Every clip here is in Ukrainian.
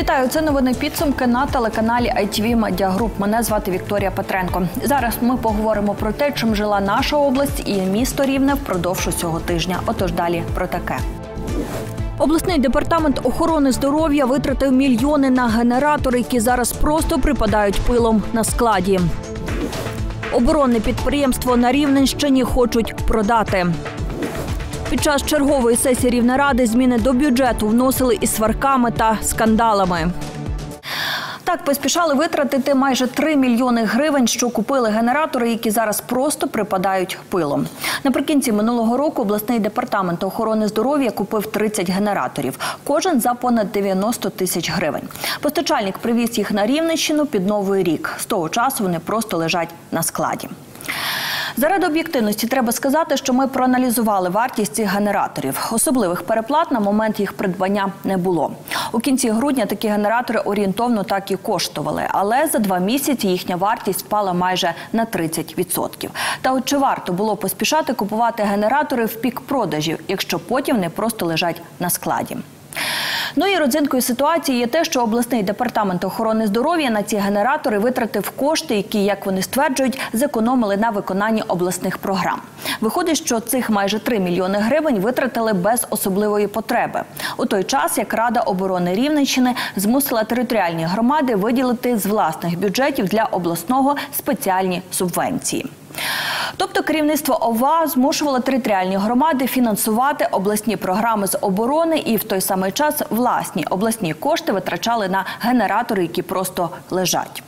Вітаю, це новини підсумки на телеканалі ITV Media Group. Мене звати Вікторія Петренко. Зараз ми поговоримо про те, чим жила наша область і місто Рівне впродовж усього тижня. Отож далі про таке. Обласний департамент охорони здоров'я витратив мільйони на генератори, які зараз просто припадають пилом на складі. Оборонне підприємство на Рівненщині хочуть продати. Під час чергової сесії Рівнеради зміни до бюджету вносили із сварками та скандалами. Так поспішали витратити майже 3 мільйони гривень, що купили генератори, які зараз просто припадають пилом. Наприкінці минулого року обласний департамент охорони здоров'я купив 30 генераторів. Кожен за понад 90 тисяч гривень. Постачальник привіз їх на Рівненщину під Новий рік. З того часу вони просто лежать на складі. Заради об'єктивності треба сказати, що ми проаналізували вартість цих генераторів. Особливих переплат на момент їх придбання не було. У кінці грудня такі генератори орієнтовно так і коштували, але за 2 місяці їхня вартість впала майже на 30%. Та от чи варто було поспішати купувати генератори в пік продажів, якщо потім вони просто лежать на складі? Ну і родзинкою ситуації є те, що обласний департамент охорони здоров'я на ці генератори витратив кошти, які, як вони стверджують, зекономили на виконанні обласних програм. Виходить, що цих майже 3 мільйони гривень витратили без особливої потреби. У той час, як Рада оборони Рівненщини змусила територіальні громади виділити з власних бюджетів для обласного спеціальні субвенції. Тобто керівництво ОВА змушувало територіальні громади фінансувати обласні програми з оборони і в той самий час власні обласні кошти витрачали на генератори, які просто лежать.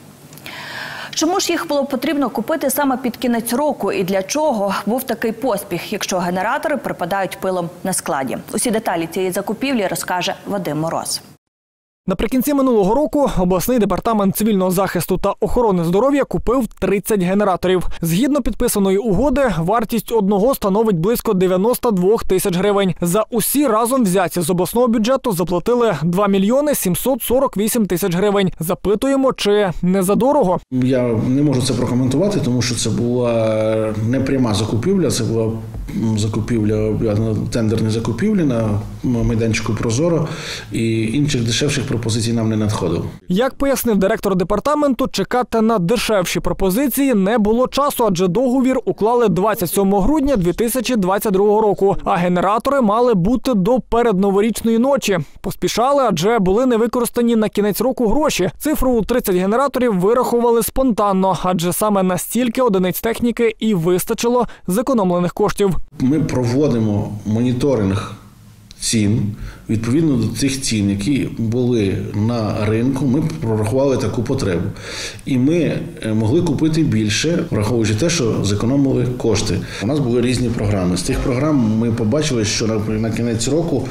Чому ж їх було потрібно купити саме під кінець року і для чого був такий поспіх, якщо генератори припадають пилом на складі? Усі деталі цієї закупівлі розкаже Вадим Мороз. Наприкінці минулого року обласний департамент цивільного захисту та охорони здоров'я купив 30 генераторів. Згідно підписаної угоди, вартість одного становить близько 92 тисяч гривень. За усі разом взяті з обласного бюджету заплатили 2 мільйони 748 тисяч гривень. Запитуємо, чи не задорого? Я не можу це прокоментувати, тому що це була не пряма закупівля, це була закупівля, тендерні закупівлі на майданчику «Прозоро», і інших дешевших пропозицій нам не надходило. Як пояснив директор департаменту, чекати на дешевші пропозиції не було часу, адже договір уклали 27 грудня 2022 року, а генератори мали бути до передноворічної ночі. Поспішали, адже були не використані на кінець року гроші. Цифру у 30 генераторів вирахували спонтанно, адже саме настільки одиниць техніки і вистачило зекономлених коштів. Ми проводимо моніторинг цін. Відповідно до цих цін, які були на ринку, ми прорахували таку потребу. І ми могли купити більше, враховуючи те, що зекономили кошти. У нас були різні програми. З тих програм ми побачили, що на кінець року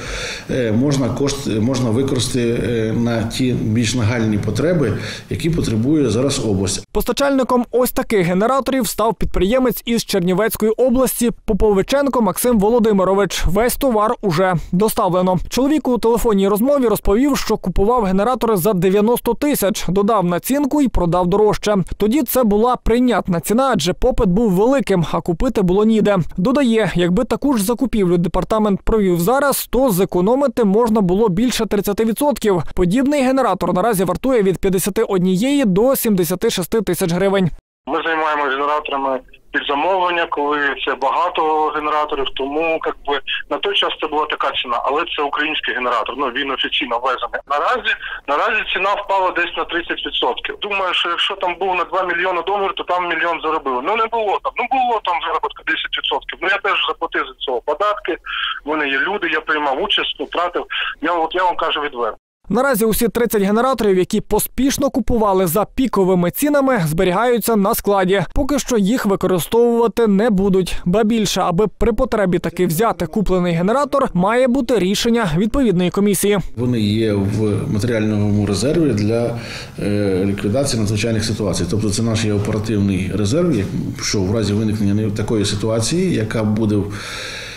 можна використати на ті більш нагальні потреби, які потребує зараз область. Постачальником ось таких генераторів став підприємець із Чернівецької області Поповиченко Максим Володимирович. Весь товар уже доставлено. Чоловік у телефонній розмові розповів, що купував генератори за 90 тисяч, додав націнку і продав дорожче. Тоді це була прийнятна ціна, адже попит був великим, а купити було ніде. Додає, якби таку ж закупівлю департамент провів зараз, то зекономити можна було більше 30%. Подібний генератор наразі вартує від 51 до 76 тисяч гривень. Ми займаємося генераторами під замовлення, коли це багато генераторів, тому на той час це була така ціна, але це український генератор, він офіційно ввезений. Наразі ціна впала десь на 30%. Думаю, що якщо там був на 2 мільйони договір, то там мільйон заробили. Не було там. Було там заробітка 10%. Я теж заплатив за цього податки, вони є люди, я приймав участь, втратив. Я вам кажу відверто. Наразі усі 30 генераторів, які поспішно купували за піковими цінами, зберігаються на складі. Поки що їх використовувати не будуть. Ба більше, аби при потребі таки взяти куплений генератор, має бути рішення відповідної комісії. Вони є в матеріальному резерві для ліквідації надзвичайних ситуацій. Тобто це наш є оперативний резерв, що в разі виникнення такої ситуації, яка буде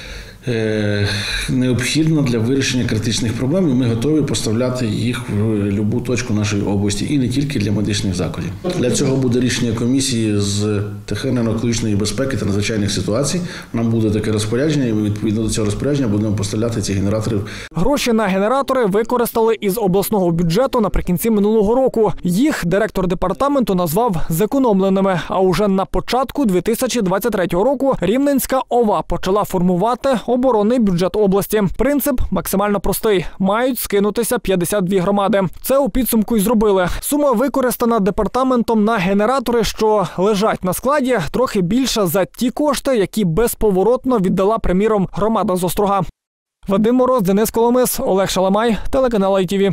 необхідна для вирішення критичних проблем, і ми готові поставляти їх в будь-яку точку нашої області, і не тільки для медичних закладів. Для цього буде рішення комісії з техногенно-екологічної безпеки та надзвичайних ситуацій. Нам буде таке розпорядження, і ми відповідно до цього розпорядження будемо поставляти ці генератори. Гроші на генератори використали із обласного бюджету наприкінці минулого року. Їх директор департаменту назвав зекономленими. А уже на початку 2023 року Рівненська ОВА почала формувати оборонний бюджет області. Принцип максимально простий. Мають скинутися 52 громади. Це у підсумку й зробили. Сума використана департаментом на генератори, що лежать на складі, трохи більша за ті кошти, які безповоротно віддала, приміром, громада з Острога. Вадим Мороз, Денис Коломис, Олег Шаламай, телеканал ITV.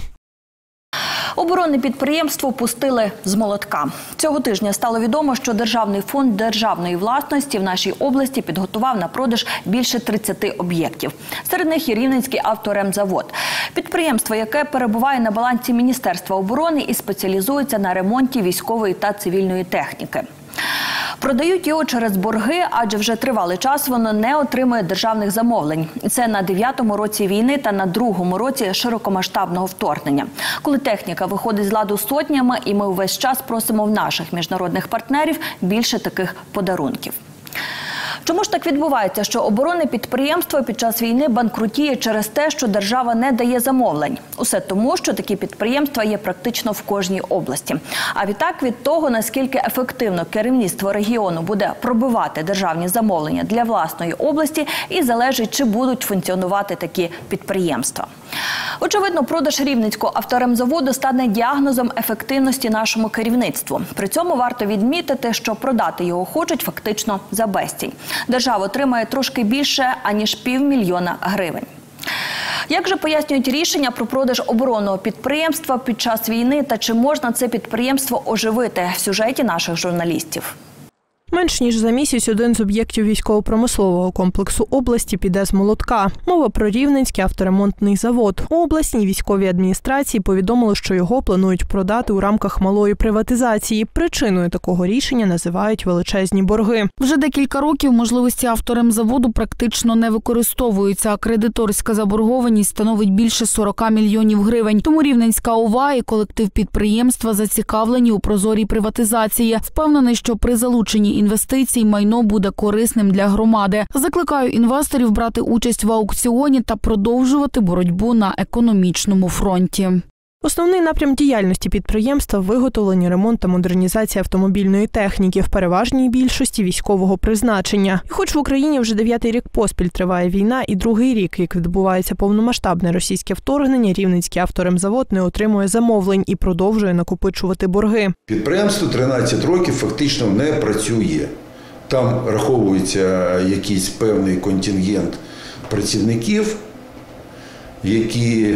Оборонне підприємство пустили з молотка. Цього тижня стало відомо, що Державний фонд державної власності в нашій області підготував на продаж більше 30 об'єктів. Серед них і Рівненський авторемзавод. Підприємство, яке перебуває на балансі Міністерства оборони і спеціалізується на ремонті військової та цивільної техніки. Продають його через борги, адже вже тривалий час воно не отримує державних замовлень. Це на 9-му році війни та на 2-му році широкомасштабного вторгнення. Коли техніка виходить з ладу сотнями, і ми увесь час просимо в наших міжнародних партнерів більше таких подарунків. Чому ж так відбувається, що оборонне підприємство під час війни банкрутіє через те, що держава не дає замовлень? Усе тому, що такі підприємства є практично в кожній області. А відтак від того, наскільки ефективно керівництво регіону буде пробивати державні замовлення для власної області, і залежить, чи будуть функціонувати такі підприємства. Очевидно, продаж Рівненського авторемзаводу стане діагнозом ефективності нашому керівництву. При цьому варто відмітити, що продати його хочуть фактично за безцінь. Держава отримає трошки більше, аніж 500 000 гривень. Як же пояснюють рішення про продаж оборонного підприємства під час війни та чи можна це підприємство оживити в сюжеті наших журналістів? Менш ніж за місяць один з об'єктів військово-промислового комплексу області піде з молотка. Мова про Рівненський авторемонтний завод. У обласній військовій адміністрації повідомили, що його планують продати у рамках малої приватизації. Причиною такого рішення називають величезні борги. Вже декілька років можливості авторемзаводу практично не використовуються, а кредиторська заборгованість становить більше 40 мільйонів гривень. Тому Рівненська ОВА і колектив підприємства зацікавлені у прозорій приватизації. Впевнений, що при залученні інвестицій майно буде корисним для громади. Закликаю інвесторів брати участь в аукціоні та продовжувати боротьбу на економічному фронті. Основний напрям діяльності підприємства – виготовлення, ремонт та модернізація автомобільної техніки, в переважній більшості військового призначення. І хоч в Україні вже 9-й рік поспіль триває війна і 2-й рік, як відбувається повномасштабне російське вторгнення, Рівненський авторемзавод не отримує замовлень і продовжує накопичувати борги. Підприємство 13 років фактично не працює. Там раховується якийсь певний контингент працівників, які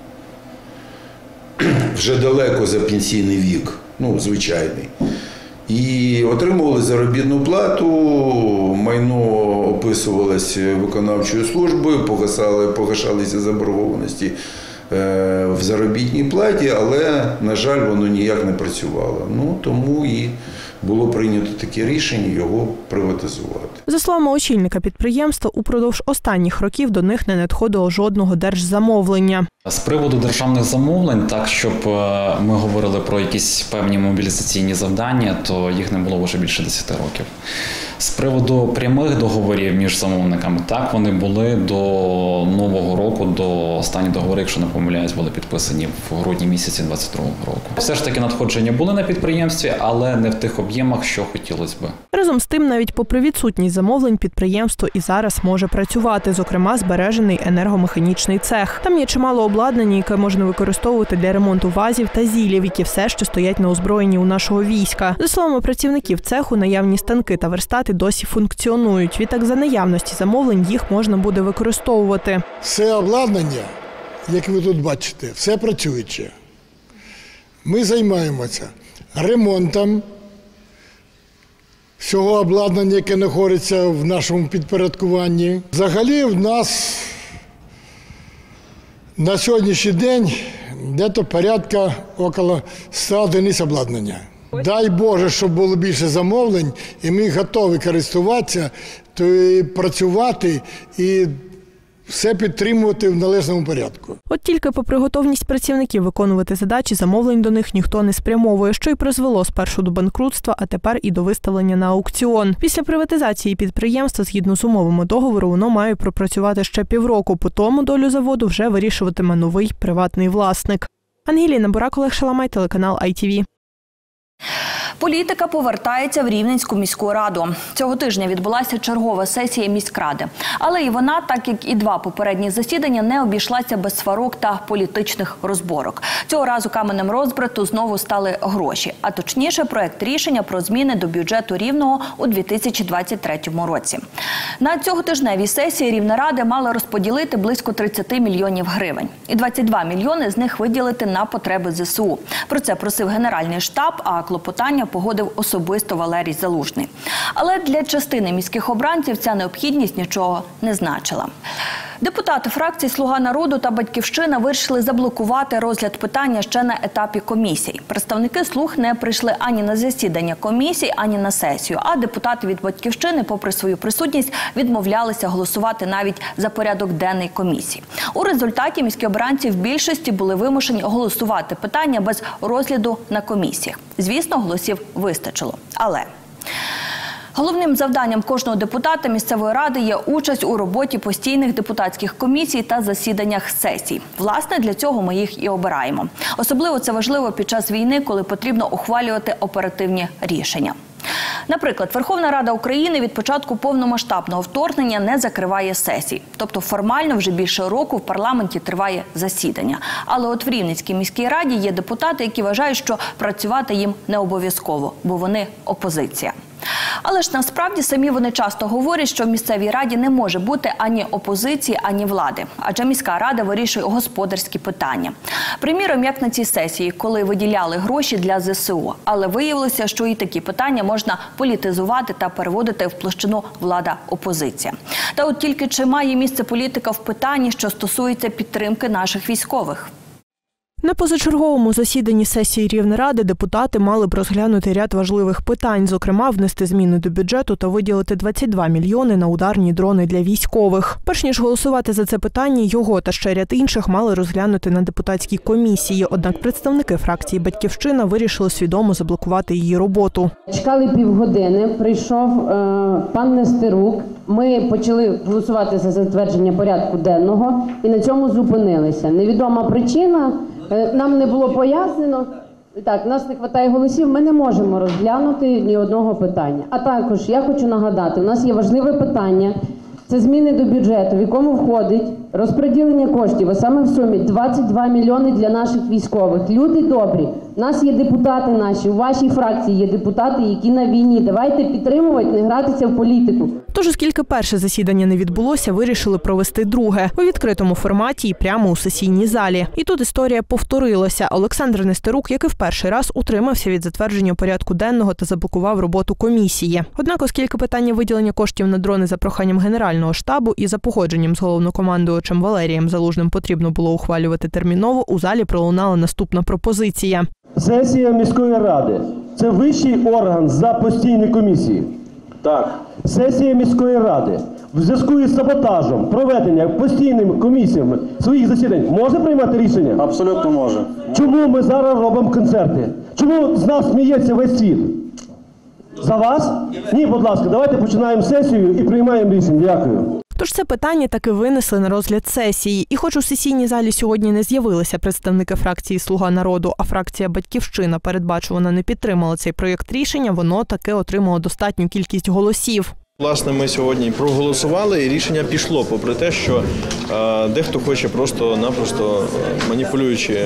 вже далеко за пенсійний вік, звичайний. І отримували заробітну плату, майно описувалося виконавчою службою, погашалися заборгованості в заробітній платі, але, на жаль, воно ніяк не працювало. Тому і було прийнято таке рішення його приватизувати. За словами очільника підприємства, упродовж останніх років до них не надходило жодного держзамовлення. З приводу державних замовлень, так, щоб ми говорили про якісь певні мобілізаційні завдання, то їх не було вже більше 10 років. З приводу прямих договорів між замовниками, так, вони були до Нового року, до останні договори, якщо не помиляюсь, були підписані в грудні місяці 22-го року. Все ж таки надходження були на підприємстві, але не в тих об'ємах, що хотілося би. Разом з тим, навіть попри відсутність замовлень, підприємство і зараз може працювати, зокрема, збережений енергомеханічний цех. Там є чимало обладнання, яке можна використовувати для ремонту вазів та зілів, які все ще стоять на озброєнні у нашого війська. За словами працівників цеху, наявні станки та верстати досі функціонують. Відтак, за наявності замовлень їх можна буде використовувати. Все обладнання, як ви тут бачите, все працююче. Ми займаємося ремонтом всього обладнання, яке знаходиться в нашому підпорядкуванні. Взагалі в нас на сьогоднішній день десь порядка около 100 одиниць обладнання. Дай Боже, щоб було більше замовлень, і ми готові користуватися, працювати і все підтримувати в належному порядку. От тільки попри готовність працівників виконувати задачі, замовлень до них ніхто не спрямовує, що й призвело спершу до банкрутства, а тепер і до виставлення на аукціон. Після приватизації підприємства, згідно з умовами договору, воно має пропрацювати ще півроку. По тому долю заводу вже вирішуватиме новий приватний власник. Ангеліна Бурак, Олег Шаламай, телеканал ITV. Політика повертається в Рівненську міську раду. Цього тижня відбулася чергова сесія міськради. Але і вона, так як і два попередні засідання, не обійшлася без сварок та політичних розборок. Цього разу каменем розбрату знову стали гроші, а точніше проект рішення про зміни до бюджету Рівного у 2023 році. На цьоготижневій сесії Рівнеради мали розподілити близько 30 мільйонів гривень. І 22 мільйони з них виділити на потреби ЗСУ. Про це просив Генеральний штаб, а клопотання погодив особисто Валерій Залужний. Але для частини міських обранців ця необхідність нічого не значила. Депутати фракцій «Слуга народу» та «Батьківщина» вирішили заблокувати розгляд питання ще на етапі комісій. Представники «Слуг» не прийшли ані на засідання комісій, ані на сесію. А депутати від «Батьківщини», попри свою присутність, відмовлялися голосувати навіть за порядок денний комісії. У результаті міські обранці в більшості були вимушені голосувати питання без розгляду на комісіях. Звісно, голосів вистачило. Але головним завданням кожного депутата місцевої ради є участь у роботі постійних депутатських комісій та засіданнях сесій. Власне, для цього ми їх і обираємо. Особливо це важливо під час війни, коли потрібно ухвалювати оперативні рішення. Наприклад, Верховна Рада України від початку повномасштабного вторгнення не закриває сесій. Тобто формально вже більше року в парламенті триває засідання. Але от в Рівненській міській раді є депутати, які вважають, що працювати їм не обов'язково, бо вони опозиція. Але ж насправді самі вони часто говорять, що в місцевій раді не може бути ані опозиції, ані влади. Адже міська рада вирішує господарські питання. Приміром, як на цій сесії, коли виділяли гроші для ЗСУ. Але виявилося, що і такі питання можна політизувати та переводити в площину влада-опозиція. Та от тільки чи має місце політика в питанні, що стосується підтримки наших військових? На позачерговому засіданні сесії Рівнеради депутати мали б розглянути ряд важливих питань, зокрема, внести зміни до бюджету та виділити 22 мільйони на ударні дрони для військових. Перш ніж голосувати за це питання, його та ще ряд інших мали розглянути на депутатській комісії. Однак представники фракції «Батьківщина» вирішили свідомо заблокувати її роботу. Чекали півгодини, прийшов пан Нестерук. Ми почали голосувати за затвердження порядку денного і на цьому зупинилися. Невідома причина. Нам не було пояснено. Так, нас не вистачає голосів, ми не можемо розглянути ні одного питання. А також я хочу нагадати, у нас є важливе питання. Це зміни до бюджету, в якому входить розподілення коштів, а саме в сумі 22 мільйони для наших військових. Люди добрі, у нас є депутати наші, у вашій фракції є депутати, які на війні. Давайте підтримувати, не гратися в політику. Тож, оскільки перше засідання не відбулося, вирішили провести друге у відкритому форматі і прямо у сесійній залі. І тут історія повторилася. Олександр Нестерук, як і в перший раз, утримався від затвердження порядку денного та заблокував роботу комісії. Однак, оскільки питання виділення коштів на дрони за проханням Генерального штабу і за погодженням з головнокомандувачем Валерієм Залужним потрібно було ухвалювати терміново, у залі пролунала наступна пропозиція. Сесія міської ради – це вищий орган за постійні комісії. Так. Сесія міської ради в зв'язку із саботажем проведення постійними комісіями своїх засідань може приймати рішення? Абсолютно може. Чому ми зараз робимо концерти? Чому з нас сміється весь світ? За вас? Ні, будь ласка, давайте починаємо сесію і приймаємо рішення. Дякую. Тож це питання таки винесли на розгляд сесії. І хоч у сесійній залі сьогодні не з'явилися представники фракції «Слуга народу», а фракція «Батьківщина» передбачувано не підтримала цей проєкт рішення, воно таки отримало достатню кількість голосів. Власне, ми сьогодні проголосували і рішення пішло, попри те, що дехто хоче просто-напросто, маніпулюючи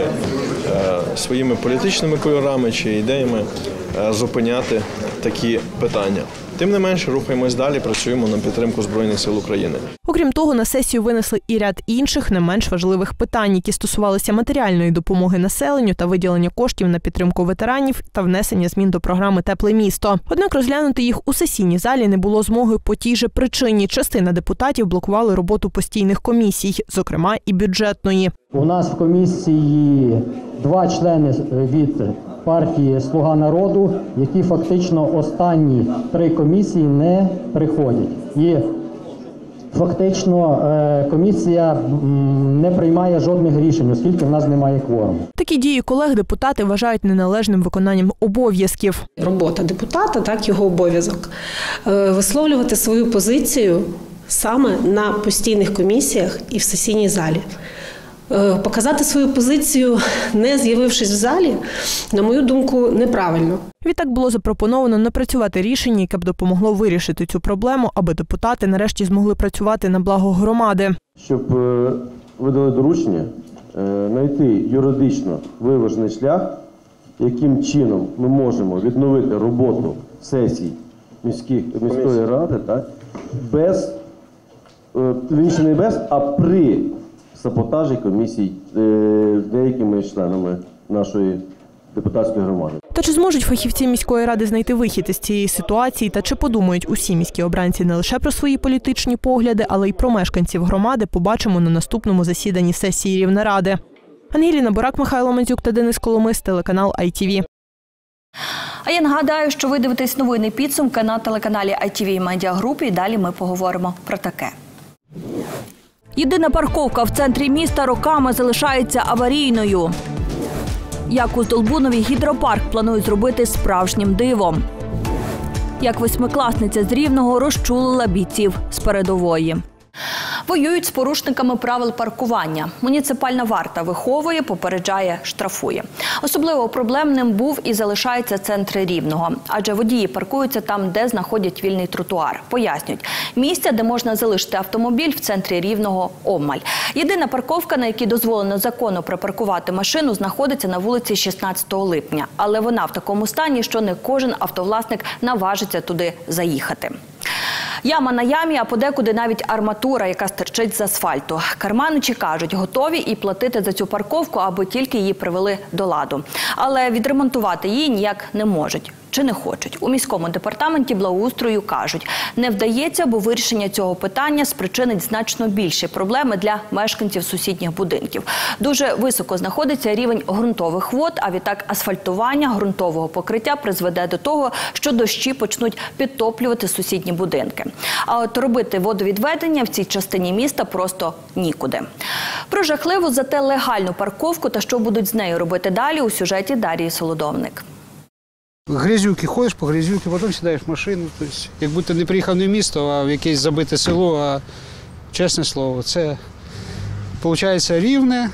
своїми політичними кольорами чи ідеями, зупиняти такі питання. Тим не менше, рухаємось далі, працюємо на підтримку Збройних сил України. Окрім того, на сесію винесли і ряд інших, не менш важливих питань, які стосувалися матеріальної допомоги населенню та виділення коштів на підтримку ветеранів та внесення змін до програми «Тепле місто». Однак розглянути їх у сесійній залі не було змоги по тій же причині. Частина депутатів блокували роботу постійних комісій, зокрема і бюджетної. У нас в комісії 2 члени від партії «Слуга народу», які фактично останні 3 комісії не приходять. І фактично комісія не приймає жодних рішень, оскільки в нас немає кворуму. Такі дії колег депутати вважають неналежним виконанням обов'язків. Робота депутата, так, його обов'язок висловлювати свою позицію саме на постійних комісіях і в сесійній залі. Показати свою позицію, не з'явившись в залі, на мою думку, неправильно. Відтак було запропоновано напрацювати рішення, яке б допомогло вирішити цю проблему, аби депутати нарешті змогли працювати на благо громади. Щоб видали доручення, знайти юридично виважений шлях, яким чином ми можемо відновити роботу сесій міської ради, так, не без, а при саботажі комісій деякими членами нашої депутатської громади. Та чи зможуть фахівці міської ради знайти вихід із цієї ситуації, та чи подумають усі міські обранці не лише про свої політичні погляди, але й про мешканців громади, побачимо на наступному засіданні сесії Рівнеради. Ангеліна Бурак, Михайло Мандзюк та Денис Коломис, телеканал ITV. А я нагадаю, що ви дивитесь новини підсумки на телеканалі ITV Media Group, і далі ми поговоримо про таке. Єдина парковка в центрі міста роками залишається аварійною. Як у Здолбунові гідропарк планують зробити справжнім дивом. Як восьмикласниця з Рівного розчулила бійців з передової. Воюють з порушниками правил паркування. Муніципальна варта виховує, попереджає, штрафує. Особливо проблемним був і залишається центр Рівного. Адже водії паркуються там, де знаходять вільний тротуар. Пояснюють, місця, де можна залишити автомобіль, в центрі Рівного обмаль. Єдина парковка, на якій дозволено законно припаркувати машину, знаходиться на вулиці 16 липня. Але вона в такому стані, що не кожен автовласник наважиться туди заїхати. Яма на ямі, а подекуди навіть арматура, яка стирчить з асфальту. Керманичі кажуть, готові і платити за цю парковку, аби тільки її привели до ладу. Але відремонтувати її ніяк не можуть. Чи не хочуть. У міському департаменті благоустрою кажуть, не вдається, бо вирішення цього питання спричинить значно більші проблеми для мешканців сусідніх будинків. Дуже високо знаходиться рівень ґрунтових вод, а відтак асфальтування ґрунтового покриття призведе до того, що дощі почнуть підтоплювати сусідні будинки. А от робити водовідведення в цій частині міста просто нікуди. Про жахливу, зате легальну парковку та що будуть з нею робити далі у сюжеті Дар'ї Солодовник. Грязюки, ходиш по грязюки, потім сідаєш в машину. Тобто, як будто не приїхав не в місто, а в якесь забите село, а чесне слово, це, виходить, Рівне,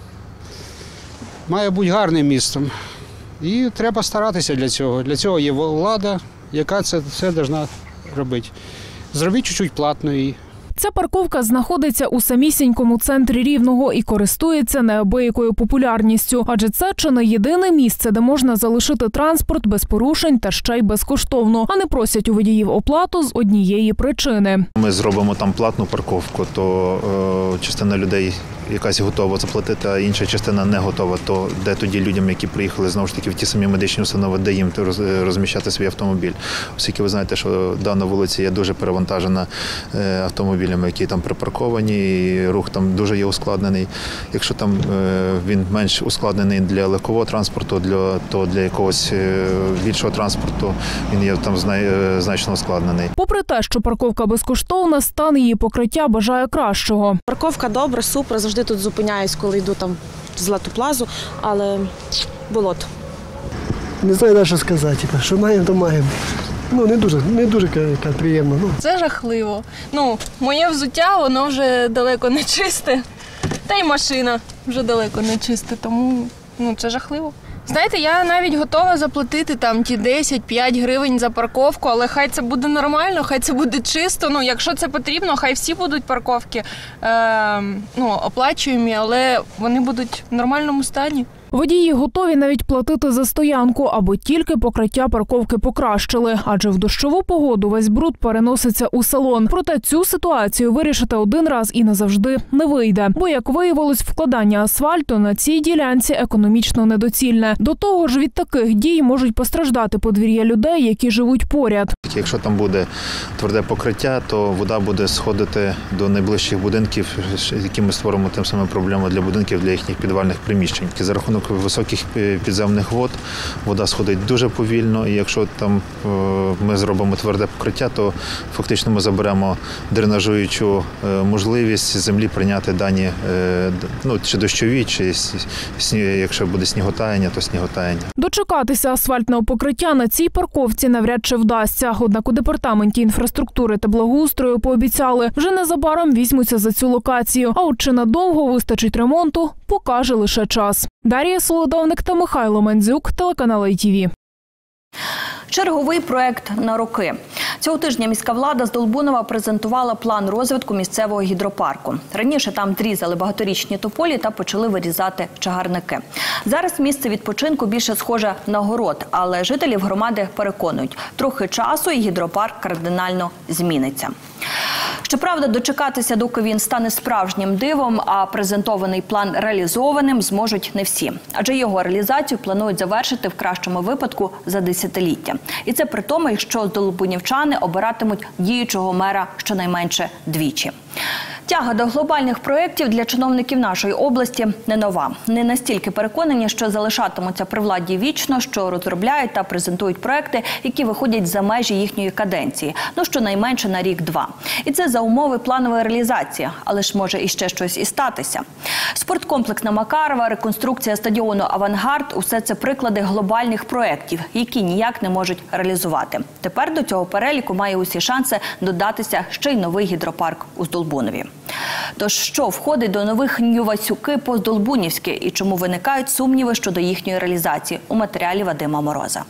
має бути гарним містом. І треба старатися для цього. Для цього є влада, яка це все повинна робити. Зробіть чуть-чуть платно її. Ця парковка знаходиться у самісінькому центрі Рівного і користується неабиякою популярністю. Адже це чи не єдине місце, де можна залишити транспорт без порушень та ще й безкоштовно. А не просять у водіїв оплату з однієї причини. Ми зробимо там платну парковку, то частина людей якась готова заплатити, а інша частина не готова. То де тоді людям, які приїхали знову ж таки в ті самі медичні установи, де їм розміщати свій автомобіль? Оскільки ви знаєте, що дана вулиця є дуже перевантажена автомобілями, які там припарковані, і рух там дуже є ускладнений. Якщо там він менш ускладнений для легкового транспорту, то для якогось більшого транспорту він є там значно ускладнений. Попри те, що парковка безкоштовна, стан її покриття бажає кращого. Парковка добра, супер, завжди тут зупиняюсь, коли йду там в Злату Плазу, але болото. Не знаю, що сказати, що маємо, то маємо. Не дуже приємно. Це жахливо. Моє взуття, воно вже далеко не чисте, та й машина вже далеко не чиста, тому це жахливо. Знаєте, я навіть готова заплатити там ті 10-5 гривень за парковку, але хай це буде нормально, хай це буде чисто. Якщо це потрібно, хай всі будуть парковки оплачуємі, але вони будуть в нормальному стані. Водії готові навіть платити за стоянку, аби тільки покриття парковки покращили. Адже в дощову погоду весь бруд переноситься у салон. Проте цю ситуацію вирішити один раз і назавжди не вийде. Бо, як виявилось, вкладання асфальту на цій ділянці економічно недоцільне. До того ж, від таких дій можуть постраждати подвір'я людей, які живуть поряд. Якщо там буде тверде покриття, то вода буде сходити до найближчих будинків, які ми створимо тим самим проблему для будинків, для їхніх підвальних приміщень. За рахунок рахунок високих підземних вод. Вода сходить дуже повільно, і якщо там ми зробимо тверде покриття, то фактично ми заберемо дренажуючу можливість землі прийняти дані, чи дощові, чи якщо буде сніготаяння, то сніготаяння. Дочекатися асфальтного покриття на цій парковці навряд чи вдасться. Однак у департаменті інфраструктури та благоустрою пообіцяли, вже незабаром візьмуться за цю локацію. А от чи надовго вистачить ремонту, покаже лише час. Дар'я Солодовник та Михайло Мандзюк, телеканал ITV. Черговий проект на роки. Цього тижня міська влада з Долбунова презентувала план розвитку місцевого гідропарку. Раніше там зрізали багаторічні тополі та почали вирізати чагарники. Зараз місце відпочинку більше схоже на город, але жителів громади переконують, трохи часу і гідропарк кардинально зміниться. Щоправда, дочекатися, доки він стане справжнім дивом, а презентований план реалізованим, зможуть не всі. Адже його реалізацію планують завершити в кращому випадку за десятиліття. І це при тому, що долбунівчани обиратимуть діючого мера щонайменше двічі. Тяга до глобальних проєктів для чиновників нашої області не нова. Не настільки переконані, що залишатимуться при владі вічно, що розробляють та презентують проєкти, які виходять за межі їхньої каденції. Щонайменше на рік-два. І це за умови планової реалізації. Але ж може іще щось і статися. Спорткомплекс на Макарова, реконструкція стадіону «Авангард» – усе це приклади глобальних проєктів, які ніяк не можуть реалізувати. Тепер до цього переліку має усі шанси додатися ще й новий гідропарк у Здолбунові. Тож, що входить до нових Нью-Васюки по-здолбунівськи і чому виникають сумніви щодо їхньої реалізації у матеріалі Вадима Мороза.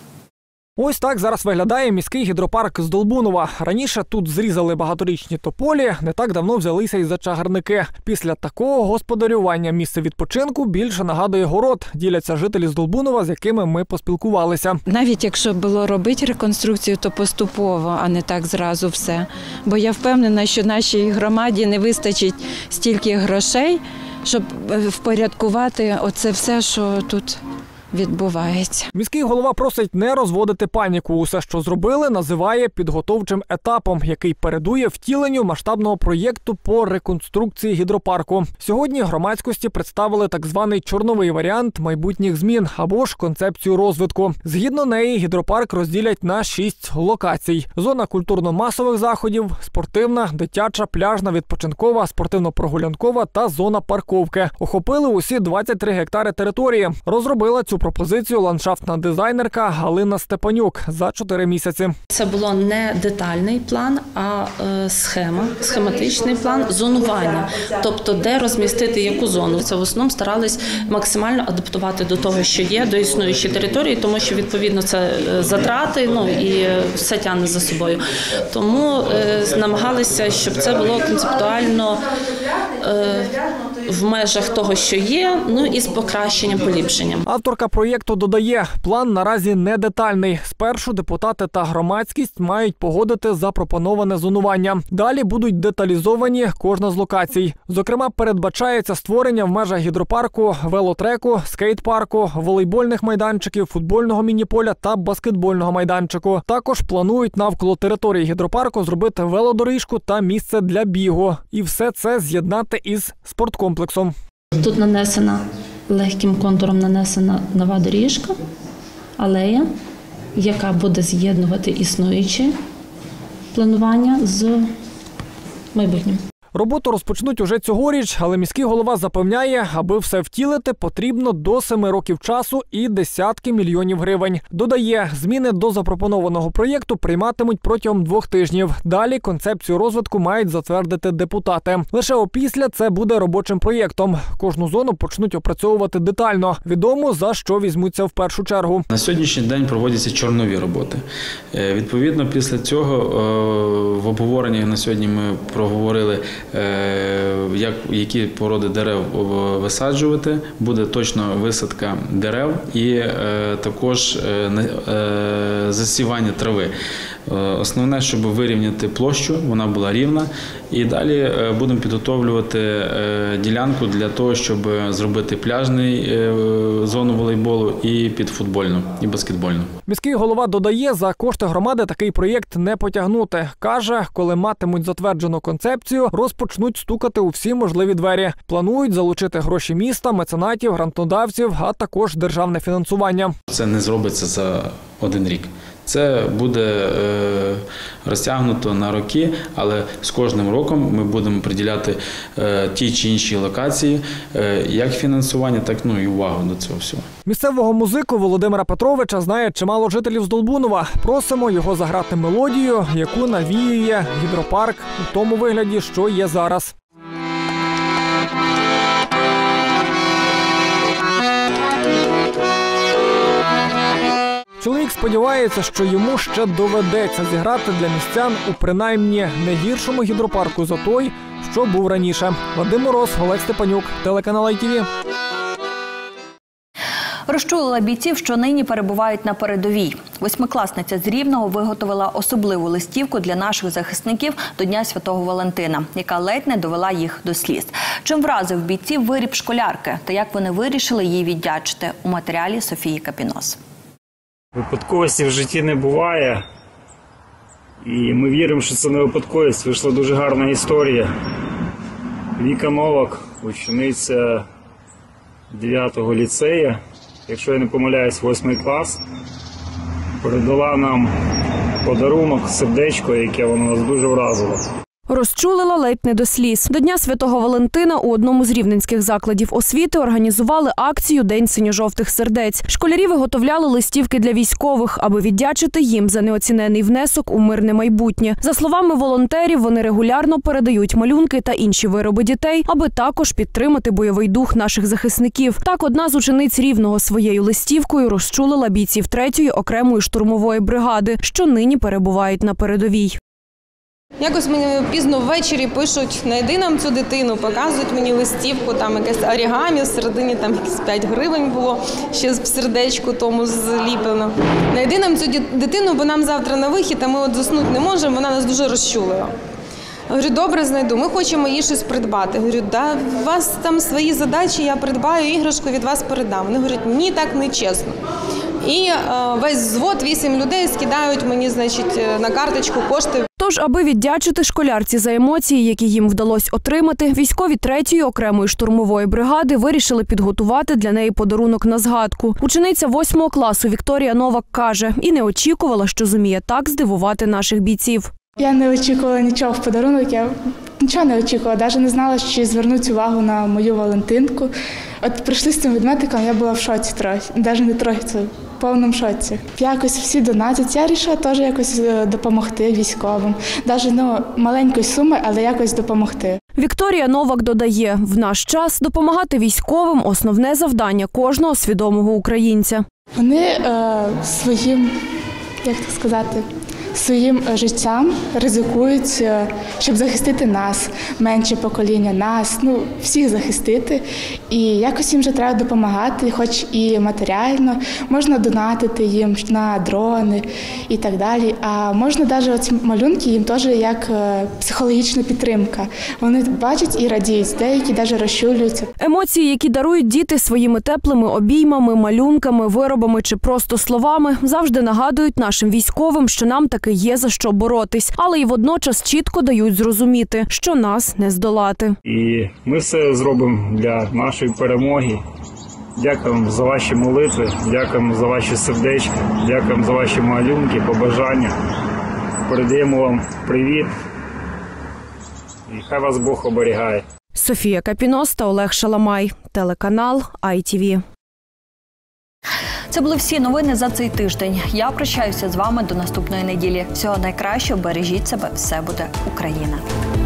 Ось так зараз виглядає міський гідропарк з Долбунова. Раніше тут зрізали багаторічні тополі, не так давно взялися і за чагарники. Після такого господарювання місце відпочинку більше нагадує город, діляться жителі з Долбунова, з якими ми поспілкувалися. Навіть якщо було робити реконструкцію, то поступово, а не так зразу все. Бо я впевнена, що нашій громаді не вистачить стільки грошей, щоб впорядкувати оце все, що тут відбувається. Міський голова просить не розводити паніку. Усе, що зробили, називає підготовчим етапом, який передує втіленню масштабного проєкту по реконструкції гідропарку. Сьогодні громадськості представили так званий чорновий варіант майбутніх змін або ж концепцію розвитку. Згідно неї, гідропарк розділять на 6 локацій. Зона культурно-масових заходів, спортивна, дитяча, пляжна, відпочинкова, спортивно-прогулянкова та зона парковки. Охопили усі 23 гектари території. Розробила цю пропозицію ландшафтна дизайнерка Галина Степанюк за 4 місяці. Це було не детальний план, а схематичний план зонування. Тобто, де розмістити яку зону. Це в основному старались максимально адаптувати до того, що є, до існуючої території, тому що, відповідно, це затрати, і все тягне за собою. Тому намагалися, щоб це було концептуально в межах того, що є, і з покращенням, поліпшенням. Авторка проєкту додає, план наразі не детальний. Спершу депутати та громадськість мають погодити запропоноване зонування. Далі будуть деталізовані кожна з локацій. Зокрема, передбачається створення в межах гідропарку, велотреку, скейт-парку, волейбольних майданчиків, футбольного міні-поля та баскетбольного майданчику. Також планують навколо території гідропарку зробити велодоріжку та місце для бігу. І все це з'єднати із спорткомплексом. Тут легким контуром нанесена нова доріжка, алея, яка буде з'єднувати існуюче планування з майбутнім. Роботу розпочнуть уже цьогоріч, але міський голова запевняє, аби все втілити, потрібно до 7 років часу і десятки мільйонів гривень. Додає, зміни до запропонованого проєкту прийматимуть протягом 2 тижнів. Далі концепцію розвитку мають затвердити депутати. Лише опісля це буде робочим проєктом. Кожну зону почнуть опрацьовувати детально. Відомо, за що візьмуться в першу чергу. На сьогоднішній день проводяться чорнові роботи. Відповідно, після цього в обговоренні на сьогодні ми проговорили, які породи дерев висаджувати, буде точно висадка дерев і також засівання трави. Основне, щоб вирівняти площу, вона була рівна. І далі будемо підготовлювати ділянку для того, щоб зробити пляжний зону волейболу і підфутбольну, і баскетбольну. Міський голова додає, за кошти громади такий проєкт не потягнути. Каже, коли матимуть затверджену концепцію, розпочнуть стукати у всі можливі двері. Планують залучити гроші міста, меценатів, грантодавців, а також державне фінансування. Це не зробиться за один рік. Це буде розтягнуто на роки, але з кожним роком ми будемо приділяти ті чи інші локації, як фінансування, так і увагу до цього всього. Місцевого музику Володимира Петровича знає чимало жителів з Долбунова. Просимо його заграти мелодію, яку навіює гідропарк у тому вигляді, що є зараз. Чоловік сподівається, що йому ще доведеться зіграти для містян у принаймні не гіршому гідропарку за той, що був раніше. Вадим Мороз, Олег Степанюк, телеканал ITV. Розчулила бійців, що нині перебувають на передовій. Восьмикласниця з Рівного виготовила особливу листівку для наших захисників до Дня Святого Валентина, яка ледь не довела їх до сліз. Чим вразив бійців виріб школярки та як вони вирішили їй віддячити – у матеріалі Софії Капінос. Випадковості в житті не буває, і ми віримо, що це не випадковість. Вийшла дуже гарна історія. Віка Новак, учениця 9-го ліцею, якщо я не помиляюсь, 8-й клас, передала нам подарунок, сердечко, яке воно нас дуже вразило. Розчулила ледь не до сліз. До Дня Святого Валентина у одному з рівненських закладів освіти організували акцію «День синьо-жовтих сердець». Школярі виготовляли листівки для військових, аби віддячити їм за неоцінений внесок у мирне майбутнє. За словами волонтерів, вони регулярно передають малюнки та інші вироби дітей, аби також підтримати бойовий дух наших захисників. Так, одна з учениць Рівного своєю листівкою розчулила бійців 3-ї окремої штурмової бригади, що нині перебувають на передовій. Якось мені пізно ввечері пишуть, знайди нам цю дитину, показують мені листівку, там якесь орігамі, всередині там якісь 5 гривень було, ще в сердечку тому зліплено. Знайди нам цю дитину, бо нам завтра на вихід, а ми от заснути не можемо, вона нас дуже розчулила. Говорю, добре, знайду, ми хочемо їй щось придбати. Говорю, да, у вас там свої задачі, я придбаю іграшку, від вас передам. Вони говорять, ні, так не чесно. І весь взвод, 8 людей скидають мені, значить, на карточку кошти. Тож, аби віддячити школярці за емоції, які їм вдалося отримати, військові 3-ї окремої штурмової бригади вирішили підготувати для неї подарунок на згадку. Учениця 8-го класу Вікторія Новак каже, і не очікувала, що зуміє так здивувати наших бійців. Я не очікувала нічого в подарунок, я нічого не очікувала, навіть не знала, що звернуть увагу на мою Валентинку. От прийшли з цим відметиком, я була в шоці трохи, навіть не трохи, це в повному шоці. Якось всі донатять, я вирішила теж якось допомогти військовим. Навіть маленької суми, але якось допомогти. Вікторія Новак додає, в наш час допомагати військовим – основне завдання кожного свідомого українця. Вони своїм, як так сказати, своїм життям ризикують, щоб захистити нас, менше покоління, нас, всіх захистити. І якось їм вже треба допомагати, хоч і матеріально, можна донатити їм на дрони і так далі. А можна навіть оці малюнки їм теж як психологічна підтримка. Вони бачать і радіють, деякі навіть розчулюються. Емоції, які дарують діти своїми теплими обіймами, малюнками, виробами чи просто словами, завжди нагадують нашим військовим, що нам таки є за що боротись, але й водночас чітко дають зрозуміти, що нас не здолати. І ми все зробимо для нашої перемоги. Дякуємо за ваші молитви, дякуємо за ваші сердечка, дякуємо за ваші малюнки, побажання. Передаємо вам привіт і хай вас Бог оберігає. Софія Капінос та Олег Шаламай. Телеканал ITV. Це були всі новини за цей тиждень. Я прощаюся з вами до наступної неділі. Всього найкращого, бережіть себе, все буде Україна.